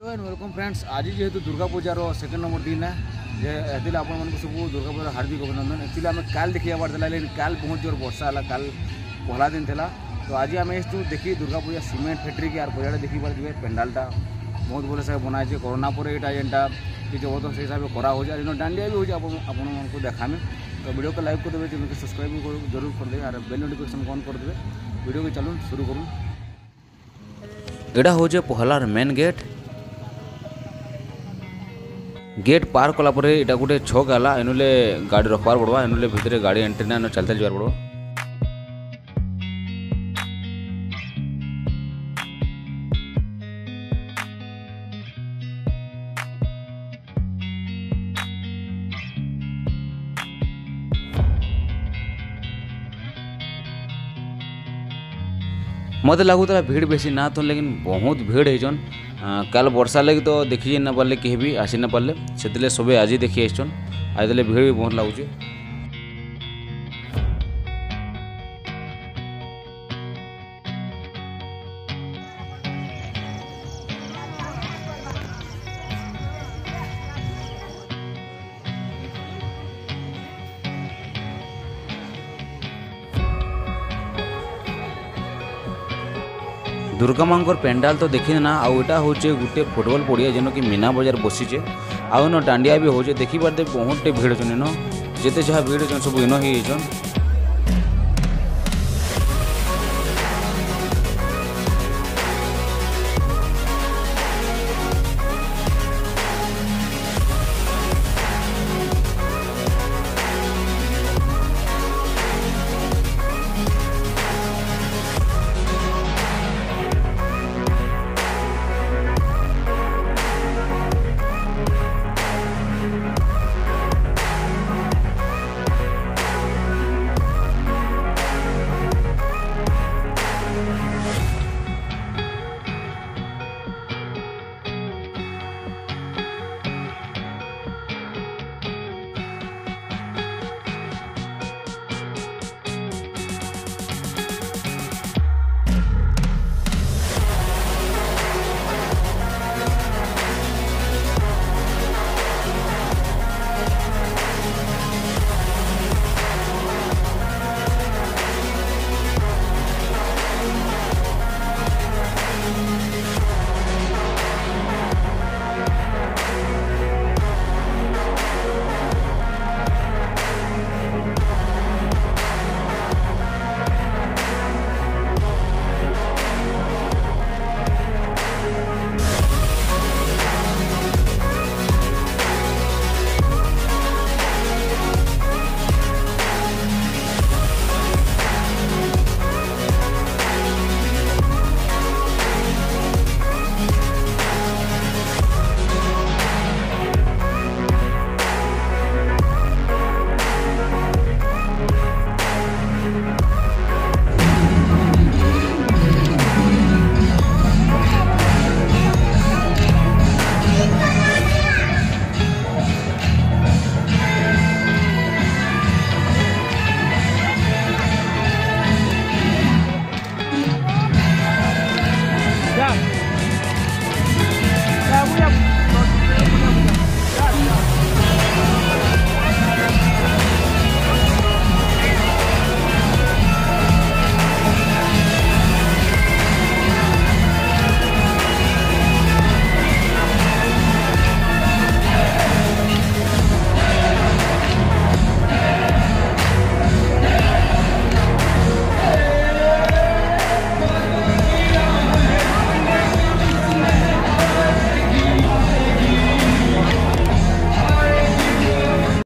Welcome friends. आज जेहेतु Durga पूजार second number दिन है जे आपण सब दुर्गा पूजा हार्दिक अभिनंदन। एक्चुअली आम काल देखा बार लेकिन काल बहुत जोर वर्षा है, काल पहला दिन था। तो आज आम देखी दुर्गा पूजा सीमेंट फैक्ट्री की पूजा देखी पारे पेंडालटा बहुत भल से बनाई। कोरोना पर यहाँ जेनटा कि जब से हिसाब से करा हो डांडिया भी हो देखामें। तो वीडियो को लाइक करदे, चैनल को सब्सक्राइब भी जरूर करदे और बेल नोटिफिकेशन ऑन करदे। वीडियो को चलूँ शुरू करूँ। एटा हूँ पहलार मेन गेट पार कलापर यहाँ गोटे छक है एनुले गाड़ी रखबार पड़वा, एनुले भितर गाड़ी एंट्री ना चलते जावार पड़वा। मत लगुला भीड़ बेसी ना तो, लेकिन बहुत भीड़ है। काल वर्षा लगी तो देखी ना पारे, कहीं भी आसी ना पारे, से सबे आज देखी आसन। आज भीड़ भी बहुत लगुच। दुर्गा मांकर पेंडाल तो देखी ना। आउटा हूँ गोटे फुटबॉल पड़िया जेन कि मीना बजार बसीचे। आउ न डांडिया भी हो देखी पारे बहुत भीड़ न जिते जहाँ भीड़ सब इन ही।